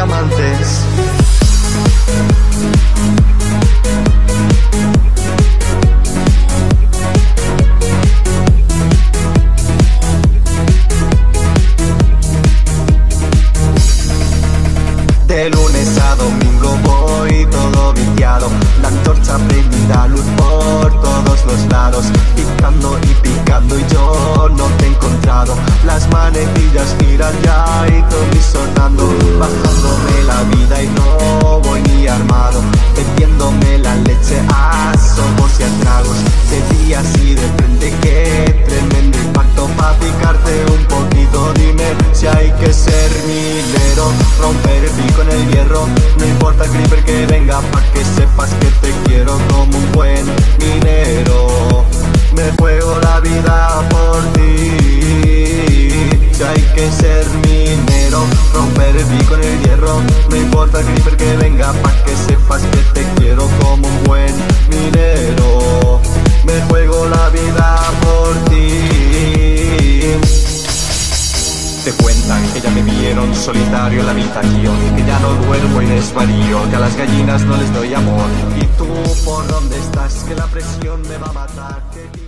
diamantes. De lunes a domingo voy todo viciado, la antorcha prendida, luz por todos los lados, picando y picando y yo no te he encontrado. Las manecillas giran ya y todo y sonando, bajándome la vida y no voy ni armado, bebiéndome la leche a sorbos y a tragos, de días y de frente. Qué tremendo impacto pa' picarte un poquito. Dime si hay que ser minero, romper el pico en el hierro, no importa el creeper que venga, pa' que sepas que te quiero como un buen minero. Me juego la vida por ti. Si hay que ser minero, romper el pico en el hierro, no importa el creeper que venga, pa' que sepas que te quiero como un buen minero. Me juego la vida por ti. Te cuentan que ya me vieron solitario en la habitación, que ya no duermo y desvarío, que a las gallinas no les doy amor. ¿Y tú por dónde estás? Que la presión me va a matar.